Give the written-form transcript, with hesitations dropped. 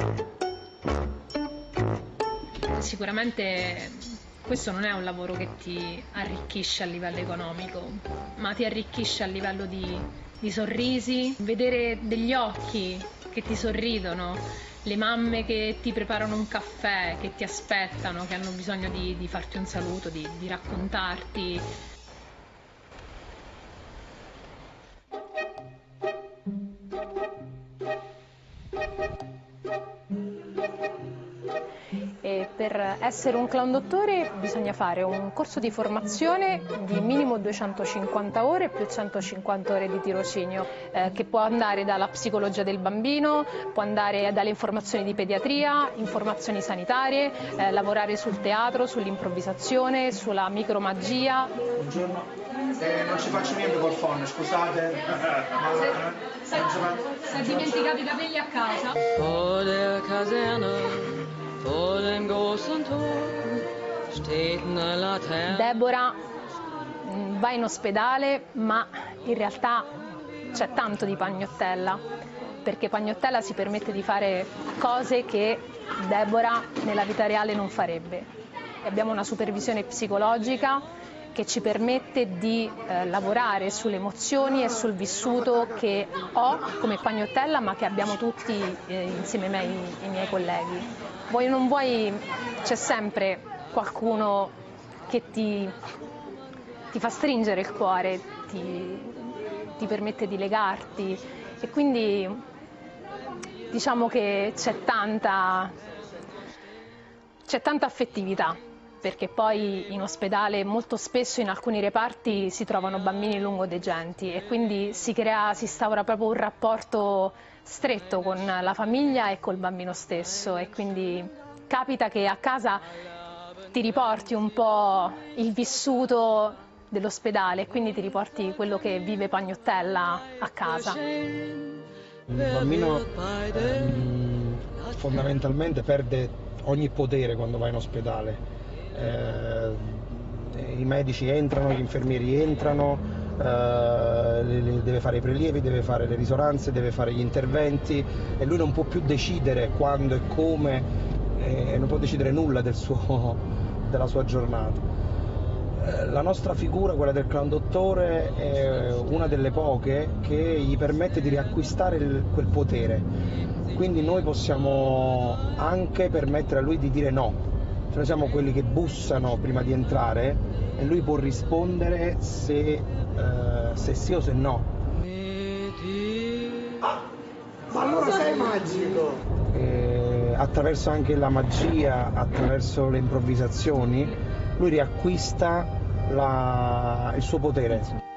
Sicuramente questo non è un lavoro che ti arricchisce a livello economico, ma ti arricchisce a livello di sorrisi, vedere degli occhi che ti sorridono, le mamme che ti preparano un caffè, che ti aspettano, che hanno bisogno di farti un saluto, di raccontarti. E per essere un clown dottore bisogna fare un corso di formazione di minimo 250 ore più 150 ore di tirocinio, che può andare dalla psicologia del bambino, può andare dalle informazioni di pediatria, informazioni sanitarie, lavorare sul teatro, sull'improvvisazione, sulla micromagia. Buongiorno, non ci faccio niente col phone, scusate. Si è dimenticato i capelli a casa. Vor der Kaserne, vor dem großen Tor, steht eine Laterne. Deborah va in ospedale, ma in realtà c'è tanto di Pagnottella, perché Pagnottella si permette di fare cose che Deborah nella vita reale non farebbe. Abbiamo una supervisione psicologica che ci permette di lavorare sulle emozioni e sul vissuto che ho come Pagnottella, ma che abbiamo tutti insieme ai miei colleghi. Vuoi o non vuoi, c'è sempre qualcuno che ti fa stringere il cuore, ti permette di legarti, e quindi diciamo che c'è tanta affettività, perché poi in ospedale molto spesso in alcuni reparti si trovano bambini lungodegenti e quindi si instaura proprio un rapporto stretto con la famiglia e col bambino stesso, e quindi capita che a casa ti riporti un po' il vissuto dell'ospedale, e quindi ti riporti quello che vive Pagnottella a casa. Il bambino fondamentalmente perde ogni potere quando va in ospedale. I medici entrano, gli infermieri entrano, deve fare i prelievi, deve fare le risonanze, deve fare gli interventi, e lui non può più decidere quando e come, non può decidere nulla della sua giornata. La nostra figura, quella del clown dottore, è una delle poche che gli permette di riacquistare quel potere, quindi noi possiamo anche permettere a lui di dire no. Noi siamo quelli che bussano prima di entrare e lui può rispondere se sì o se no. Ma allora sei magico! Attraverso anche la magia, attraverso le improvvisazioni, lui riacquista il suo potere.